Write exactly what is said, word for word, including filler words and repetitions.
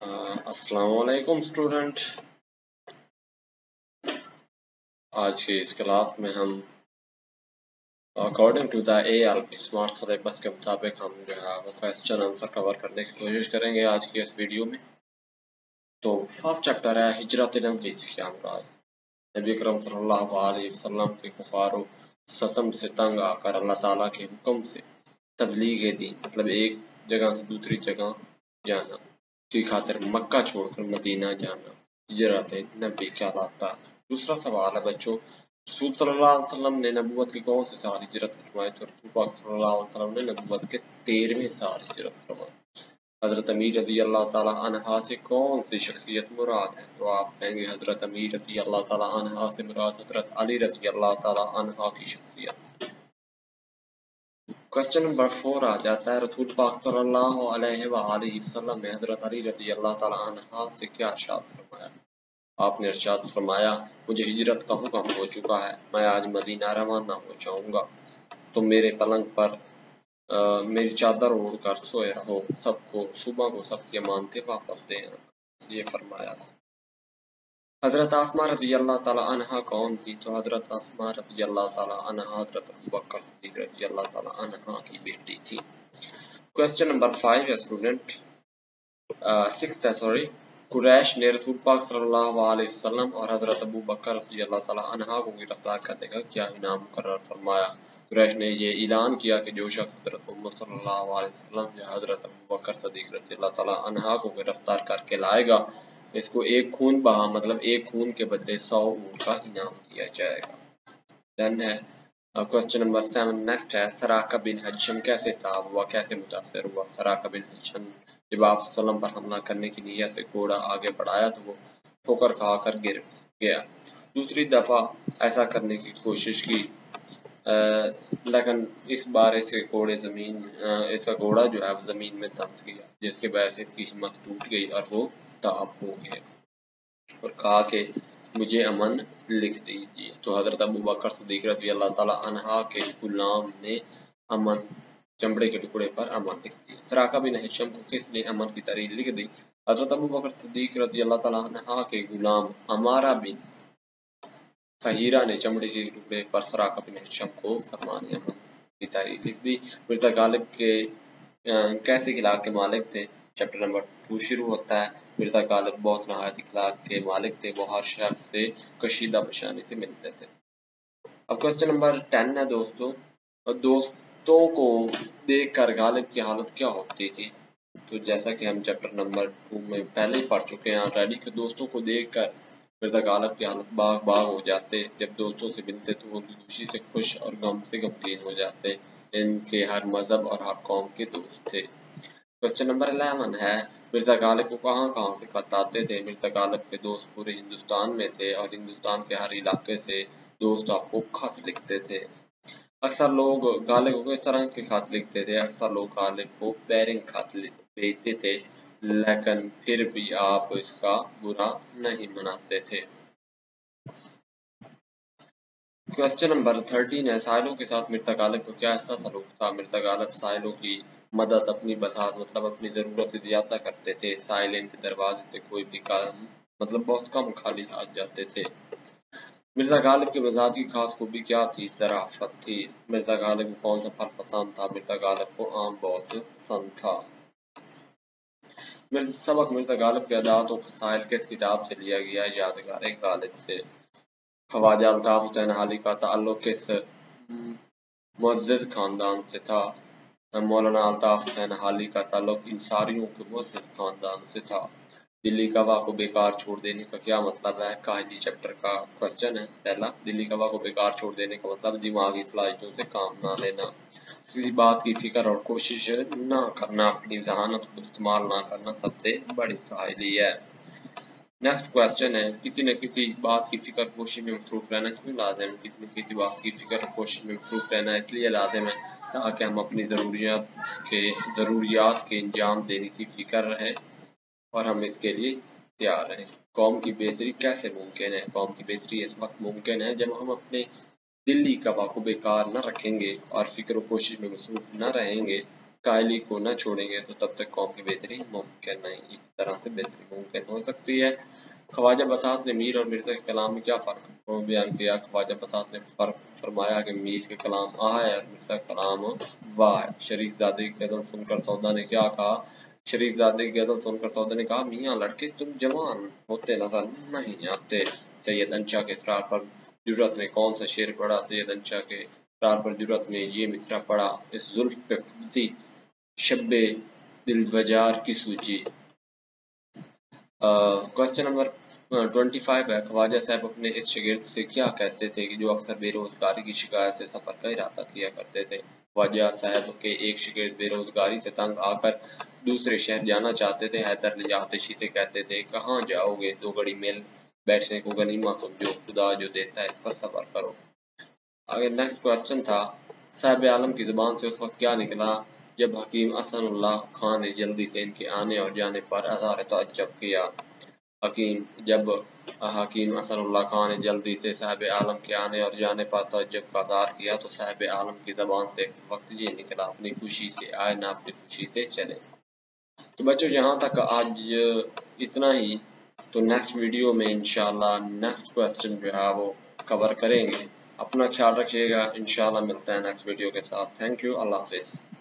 अस्सलाम वालेकुम स्टूडेंट। आज की इस क्लास में हम according to the A L P smart syllabus के मुताबिक हम जो है वो क्वेश्चन आंसर कवर करने की कोशिश करेंगे आज की इस वीडियो में। तो फर्स्ट चैप्टर है हिजरत नबी से क्या मुराद। नबी करम सल्लल्लाहु अलैहि वसल्लम के कुफार सतम से तंग आकर अल्लाह ताला के हुक्म से तबलीग दीन मतलब एक जगह से दूसरी जगह जाना की खातिर मक्का छोड़कर मदीना जाना हिजरत नबी कहलाता है। दूसरा सवाल है बच्चों, रसूल सल्लल्लाहु अलैहि वसल्लम ने नबूवत के कौन से साल हिजरत फरमाई? तो रसूल पाक सल्लल्लाहु अलैहि वसल्लम ने नबूवत के तेरहवें साल हिजरत फरमाई। हजरत अमीर रज़ी अल्लाह ताला अन्हा से कौन सी शख्सियत मुराद है? तो आप कहेंगे हजरत अमीर रज़ी अल्लाह ताला अन्हा से मुराद हजरत अली रज़ी अल्लाह ताला अन्हा की शख्सियत। क्वेश्चन नंबर फोर आ जाता है, रसूल पाक सल्लल्लाहु अलैहि वसल्लम ने हजरत अली रज़ी अल्लाह ताला अन्हा से क्या इरशाद फरमाया? आपने इरशाद फरमाया, मुझे हिजरत का हुक्म हो चुका है, मैं आज मदीना रवाना हो जाऊंगा, तुम मेरे पलंग पर आ, मेरी चादर ओढ़ कर सोए रहो, सबको सुबह को सबकी अमानतें वापस दे आना, ये फरमाया था। हजरत आसमा रज़ी अल्लाह ताला अन्हा कौन थी? तो हजरत आसमा रज़ी अल्लाह ताला अन्हा हजरत अबू बकर सिद्दीक़ रज़ी अल्लाह ताला अन्हा की बेटी थी। क्वेश्चन नंबर फाइव है स्टूडेंट, सिक्स है सॉरी। कुरैश ने रसूल पाक सल्लल्लाहु अलैहि वसल्लम और हजरत अबू बकर रज़ी अल्लाह ताला अन्हा को गिरफ्तार करने का क्या इनाम मुकर्रर फरमाया? कुरैश ने ये ऐलान किया कि जो शख्स हजरत मोहम्मद सल्लल्लाहु अलैहि वसल्लम या हजरत अबू बकर सिद्दीक़ रज़ी अल्लाह ताला अन्हा को गिरफ्तार करके लाएगा, इसको एक खून बहा मतलब एक खून के बदले सौ ऊँट का इनाम दिया जाएगा। डन है। क्वेश्चन नंबर सेवन नेक्स्ट है, सराका बिन हजम कैसे ताब हुआ, कैसे मुतासर हुआ? सराका बिन हजम जब आप सल्लम पर हमला करने की नीयत से घोड़ा आगे बढ़ाया तो वो ठोकर खाकर गिर गया। दूसरी दफा ऐसा करने की कोशिश की आ, लेकिन इस बार इसके घोड़े जमीन इसका घोड़ा जो है जमीन में धंस गया, जिसके वजह से इसकी हिम्मत टूट गई और वो ताब हो गया और कहा कि मुझे अमन लिख दीजिए। तो हजरत अबू बकर सिद्दीक़ रज़ी अल्लाह ताला अन्हा के गुलाम ने अमन चमड़े के टुकड़े पर अमन लिख दिया। सराका बिन हिशम को किसने अमन की तारीख लिख दी? हजरत अबू बकर सिद्दीक़ रज़ी अल्लाह ताला अन्हा के गुलाम अमारा बिन फहीरा ने चमड़े के टुकड़े पर सराका बिन हिशम को फरमान अमन की तारीख लिख दी। मिर्ज़ा गालिब के कैसे इखलाक के मालिक थे? चैप्टर नंबर टू शुरू होता है। मिर्ज़ा गालिब बहुत नहायत इखलाक के मालिक थे, वो हर शख्स से कशीदा पेशानी से मिलते थे। अब क्वेश्चन नंबर टेन है दोस्तों, दोस्तों को देखकर गालिब की हालत क्या होती थी? तो जैसा कि हम चैप्टर नंबर टू में पहले ही पढ़ चुके हैं ऑलरेडी कि दोस्तों को देखकर मिर्ज़ा गालिब की हालत बाग बाग हो जाते। जब दोस्तों से मिलते तो वो खुशी से खुश और गम से गमगीन हो जाते। इनके हर मजहब और हर कौम के दोस्त थे। क्वेश्चन नंबर इलेवन है, मिर्ज़ा गालिब को कहाँ कहाँ से खत आते थे? मिर्ज़ा गालिब के दोस्त पूरे हिंदुस्तान में थे और हिंदुस्तान के हर इलाके से दोस्त आपको खत लिखते थे। अक्सर लोग गालिब को किस तरह के खत लिखते थे? अक्सर लोग गालिब को बैरिंग खत भेजते थे, लेकिन फिर भी आप इसका बुरा नहीं मनाते थे। क्वेश्चन नंबर थर्टीन है, साहिलों के साथ मिर्ज़ा गालिब को क्या ऐसा सलूक था? मिर्ज़ा गालिब साहिलों की मदद अपनी बसात मतलब अपनी ज़रूरत से ज़्यादा करते थे। साहिल इनके दरवाजे से कोई भी काम मतलब बहुत कम खाली हाथ जाते थे। मिर्ज़ा गालिब के मिजाज की खास खूबी क्या थी? ज़राफ़त थी। मिर्ज़ा गालिब को कौन सा फल पसंद था? मिर्ज़ा गालिब को आम बहुत पसंद था। मिर्ज़ा सबक मिर्ज़ा गालिब के अदात और खसाइल किस किताब से लिया गया? यादगार गालिब से। ख्वाजा अल्ताफ़ हुसैन हाली का ताल्लुक किस मुअज़्ज़ज़ खानदान से था? मौलाना अल्ताफ़ हुसैन हाली का ताल्लुक इंसारियों के मुअज़्ज़ज़ खानदान से था। दिल्ली का हवा को बेकार छोड़ देने का क्या मतलब है? काहिली चैप्टर का क्वेश्चन है पहला। दिल्ली का हवा को बेकार छोड़ देने का मतलब दिमागी सलाहियतों से काम ना लेना, किसी बात की फिक्र और कोशिश ना करना, अपनी जहानत को इस्तेमाल ना करना सबसे बड़ी काहिली है। नेक्स्ट क्वेश्चन है, किसी न किसी बात की फिक्र कोशिश में मसरूफ रहना क्यों लाजिम है? किसी न किसी बात की फिक्र कोशिश में मसरूफ रहना इसलिए लाजिम है ताकि हम अपनी ज़रूरियात के ज़रूरियात के अंजाम देने की फिक्र रहे और हम इसके लिए तैयार रहें। कौम की बेहतरी कैसे मुमकिन है? कौम की बेहतरी इस वक्त मुमकिन है जब हम अपने दिल्ली का हवा को बेकार न रखेंगे और फिक्र कोशिश में मसरूफ न रहेंगे कायली को न छोड़ेंगे तो तब तक कौम की बेहतरी मुमकिन नहीं। इस तरह से बेहतरी मुमकिन हो सकती है। ख्वाजा बसात ने मीर और मिर्ज़ा के कलाम में क्या फ़र्क बयान किया? ख्वाजा बसात ने फ़र्क फरमाया कि मीर के कलाम आ है और मिर्ज़ा के कलाम वाह है। शरीफ ज़ादे की गज़ल सुनकर सौदा ने क्या कहा? शरीफ ज़ादे की गज़ल सुनकर सौदा ने कहा, मियाँ लड़के तुम जवान होते नजर नहीं आते। सैयद अंशा के इसरार पर जुर्रत ने कौन सा शेर पढ़ा? सैयद अंशा के इसरार पर जुर्रत ने ये मिसरा पढ़ा, इस जुल्फ पे खुदी शब्बे दिलवजार की सूची। क्वेश्चन नंबर ट्वेंटी फाइव है, ख्वाजा साहब अपने इस शागिर्द से क्या कहते थे कि जो अक्सर बेरोजगारी की शिकायत से सफ़र का इरादा किया करते थे? ख्वाजा साहब के एक शागिर्द बेरोजगारी से तंग आकर दूसरे शहर जाना चाहते थे। हैदर अली आतिशी से कहते थे, कहाँ जाओगे? दो घड़ी मिल बैठने को गनीमत समझो, खुदा जो देता है इस पर सब्र करो। आगे नेक्स्ट क्वेश्चन था, साहिब आलम की ज़ुबान से उस वक्त क्या निकला जब हकीम असदुल्लाह खान ने जल्दी से इनके आने और जाने पर अज़हार तअज्जुब किया? हकीम जब हकीम असदुल्लाह खान ने जल्दी से साहिब आलम के आने और जाने पर तअज्जुब का इज़हार किया तो साहिब आलम की ज़बान से इस वक्त ये निकला, अपनी खुशी से आए ना अपनी खुशी से चले। तो बच्चों यहाँ तक आज इतना ही। तो नेक्स्ट वीडियो में इंशाल्लाह नेक्स्ट क्वेश्चन जो है वो कवर करेंगे। अपना ख्याल रखिएगा, इंशाल्लाह मिलते हैं नेक्स्ट वीडियो के साथ। थैंक यू, अल्लाह हाफिज़।